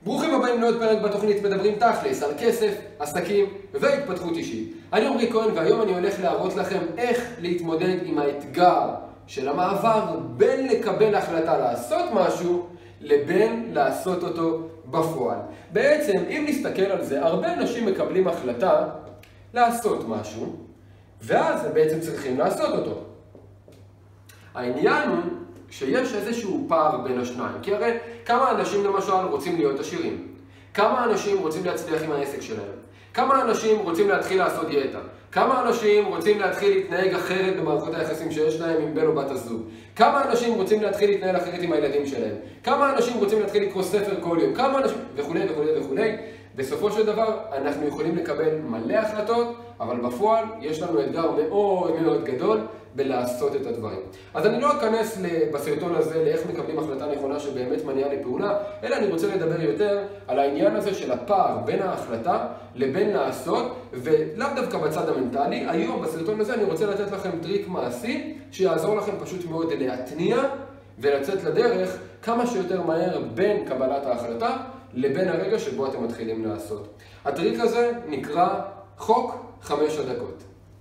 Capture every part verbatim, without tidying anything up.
ברוכים הבאים לעוד פרק בתוכנית מדברים תכלס על כסף, עסקים והתפתחות אישית. אני עמרי כהן והיום אני הולך להראות לכם איך להתמודד עם האתגר של המעבר בין לקבל החלטה לעשות משהו לבין לעשות אותו בפועל. בעצם אם נסתכל על זה, הרבה אנשים מקבלים החלטה לעשות משהו ואז הם בעצם צריכים לעשות אותו. העניין הוא שיש איזשהו פער בין השניים, כי הרי כמה אנשים למשל רוצים להיות עשירים? כמה אנשים רוצים להצליח עם העסק שלהם? כמה אנשים רוצים להתחיל לעשות דיאטה? כמה אנשים רוצים להתחיל להתנהג אחרת במערכות היחסים שיש להם עם בן או בת הזוג? כמה אנשים רוצים להתחיל להתנהל אחרת עם הילדים שלהם? כמה אנשים רוצים להתחיל לקרוא ספר כל יום? כמה אנשים... וכולי וכולי וכולי. בסופו של דבר אנחנו יכולים לקבל מלא החלטות, אבל בפועל יש לנו אתגר מאוד מאוד גדול בלעשות את הדברים. אז אני לא אכנס בסרטון הזה לאיך מקבלים החלטה נכונה שבאמת מניעה לפעולה, אלא אני רוצה לדבר יותר על העניין הזה של הפער בין ההחלטה לבין לעשות, ולאו דווקא בצד המנטלי. היום בסרטון הזה אני רוצה לתת לכם טריק מעשי שיעזור לכם פשוט מאוד להתניע ולצאת לדרך כמה שיותר מהר בין קבלת ההחלטה לבין הרגע שבו אתם מתחילים לעשות. הטריק הזה נקרא חוק חמש הדקות.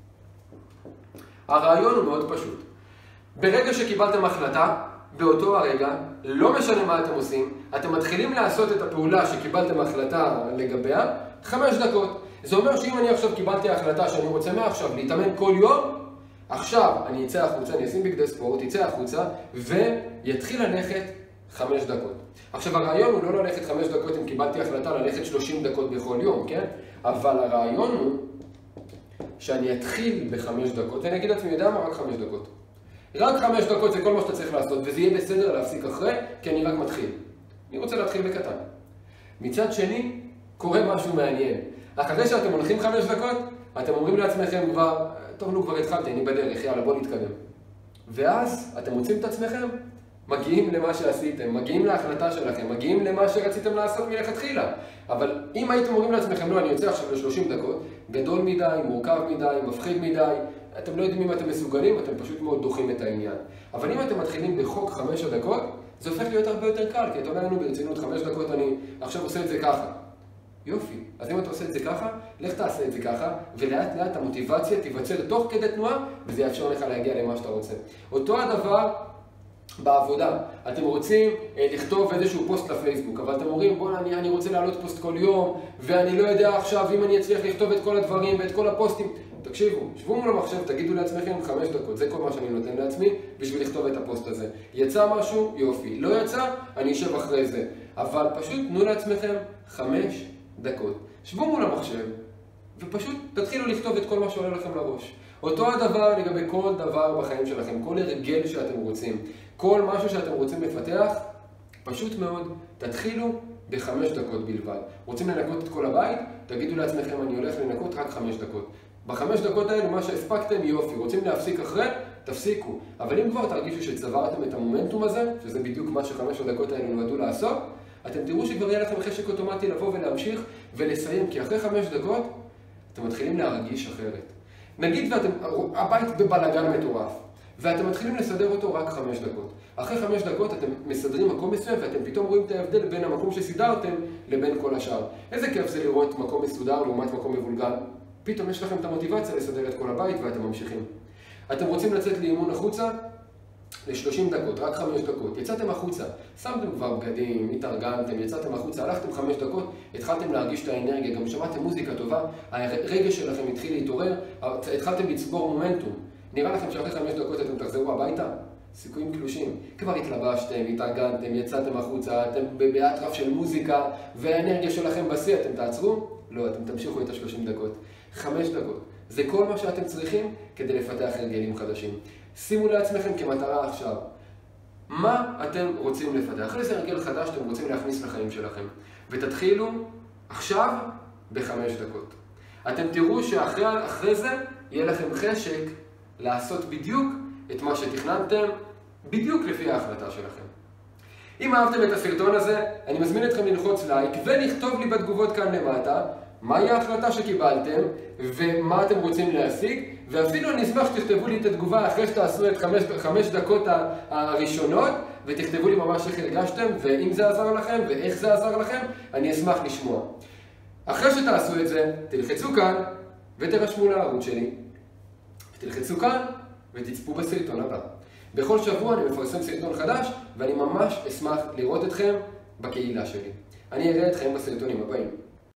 הרעיון הוא מאוד פשוט. ברגע שקיבלתם החלטה, באותו הרגע, לא משנה מה אתם עושים, אתם מתחילים לעשות את הפעולה שקיבלתם החלטה לגביה, חמש דקות. זה אומר שאם אני עכשיו קיבלתי החלטה שאני רוצה מעכשיו להתאמן כל יום, עכשיו אני אצא החוצה, אני אשים בגדי ספורט, יצא החוצה ויתחיל ללכת חמש דקות. עכשיו הרעיון הוא לא ללכת חמש דקות אם קיבלתי החלטה ללכת שלושים דקות בכל יום, כן? אבל הרעיון הוא שאני אתחיל בחמש דקות, ואני אגיד לעצמי, יודע מה? רק חמש דקות. רק חמש דקות זה כל מה שאתה צריך לעשות, וזה יהיה בסדר להפסיק אחרי, כי אני רק מתחיל. אני רוצה להתחיל בקטן. מצד שני, קורה משהו מעניין. אחרי שאתם הולכים חמש דקות, אתם אומרים לעצמכם כבר, טוב, נו, כבר התחלתי, אני בדרך, יאללה, בוא נתקדם. ואז אתם מוצאים את עצמכם, מגיעים למה שעשיתם, מגיעים להחלטה שלכם, מגיעים למה שרציתם לעשות מלכתחילה. אבל אם הייתם אומרים לעצמכם, לא, אני יוצא עכשיו ל-שלושים דקות, גדול מדי, מורכב מדי, מפחיד מדי, אתם לא יודעים אם אתם מסוגלים, אתם פשוט מאוד דוחים את העניין. אבל אם אתם מתחילים בחוק חמש הדקות, זה הופך להיות הרבה יותר קל, כי אתה אומר לנו ברצינות, חמש דקות אני עכשיו עושה את זה ככה. יופי. אז אם אתה עושה את זה ככה, לך תעשה את זה ככה, ולאט לאט המוטיבציה תיווצר תוך כדי תנועה, וזה יאפשר לך להגיע למה שאתה רוצה. אותו הדבר בעבודה. אתם רוצים אה, לכתוב איזשהו פוסט לפייסבוק, אבל אתם אומרים, בוא, אני, אני רוצה להעלות פוסט כל יום, ואני לא יודע עכשיו אם אני אצליח לכתוב את כל הדברים ואת כל הפוסטים. תקשיבו, שבו מול המחשב, תגידו לעצמכם חמש דקות, זה כל מה שאני נותן לעצמי בשביל לכתוב את הפוסט הזה. יצא משהו, יופי. לא יצא, אני אשב אחרי זה. אבל פשוט תנו לעצמכם חמש דקות. שבו מול המחשב, ופשוט תתחילו לכתוב את כל מה שעולה לכם לראש. אותו הדבר לגבי כל דבר בחיים שלכם, כל הרגל שאתם רוצים, כל משהו שאתם רוצים לפתח, פשוט מאוד, תתחילו בחמש דקות בלבד. רוצים לנקות את כל הבית? תגידו לעצמכם, אני הולך לנקות רק חמש דקות. בחמש דקות האלה, מה שהספקתם, יופי. רוצים להפסיק אחרי? תפסיקו. אבל אם כבר תרגישו שצברתם את המומנטום הזה, שזה בדיוק מה שחמש הדקות האלה נועדו לעשות, אתם תראו שכבר יהיה לכם חשק אוטומטי לבוא ולהמשיך ולסיים, כי אחרי חמש דקות, אתם מתחילים להרגיש אחרת. נגיד ואתם, הבית בבלגן מטורף, ואתם מתחילים לסדר אותו רק חמש דקות. אחרי חמש דקות אתם מסדרים מקום מסוים, ואתם פתאום רואים את ההבדל בין המקום שסידרתם לבין כל השאר. איזה כיף זה לראות מקום מסודר לעומת מקום מבולגן. פתאום יש לכם את המוטיבציה לסדר את כל הבית ואתם ממשיכים. אתם רוצים לצאת לאימון החוצה? ל-שלושים דקות, רק חמש דקות. יצאתם החוצה, שמתם כבר בגדים, התארגנתם, יצאתם החוצה, הלכתם חמש דקות, התחלתם להרגיש את האנרגיה, גם שמעתם מוזיקה טובה, הרגש שלכם התחיל להתעורר, התחלתם לצבור מומנטום. נראה לכם שאחרי חמש דקות אתם תחזרו הביתה? סיכויים קלושים. כבר התלבשתם, התארגנתם, יצאתם החוצה, אתם באטרף של מוזיקה, והאנרגיה שלכם בשיא, אתם תעצרו? לא, אתם תמשיכו את ה-שלושים דקות. חמש דקות. זה כל מה שאתם צריכים כדי לפתח הרגלים חדשים. שימו לעצמכם כמטרה עכשיו. מה אתם רוצים לפתח? איזה הרגל חדש אתם רוצים להכניס לחיים שלכם? ותתחילו עכשיו בחמש דקות. אתם תראו שאחרי זה יהיה לכם חשק לעשות בדיוק את מה שתכננתם, בדיוק לפי ההחלטה שלכם. אם אהבתם את הסרטון הזה, אני מזמין אתכם ללחוץ לייק ולכתוב לי בתגובות כאן למטה מהי ההחלטה שקיבלתם ומה אתם רוצים להשיג, ואפילו אני אשמח שתכתבו לי את התגובה אחרי שתעשו את חמש, חמש דקות הראשונות, ותכתבו לי ממש איך הרגשתם, ואם זה עזר לכם, ואיך זה עזר לכם, אני אשמח לשמוע. אחרי שתעשו את זה, תלחצו כאן, ותרשמו לערוץ שלי. תלחצו כאן, ותצפו בסרטון הבא. בכל שבוע אני מפרסם סרטון חדש, ואני ממש אשמח לראות אתכם בקהילה שלי. אני אראה אתכם בסרטונים הבאים.